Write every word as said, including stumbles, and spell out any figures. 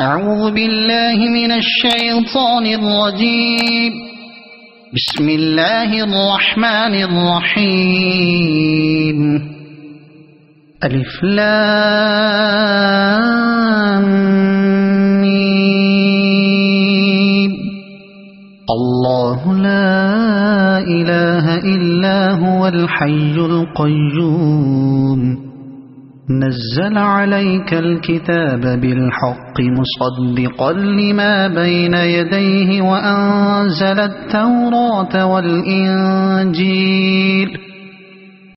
أعوذ بالله من الشيطان الرجيم. بسم الله الرحمن الرحيم. ألف لام ميم. الله لا إله إلا هو الحي القيوم نزل عليك الكتاب بالحق مصدقا لما بين يديه وأنزل التوراة والإنجيل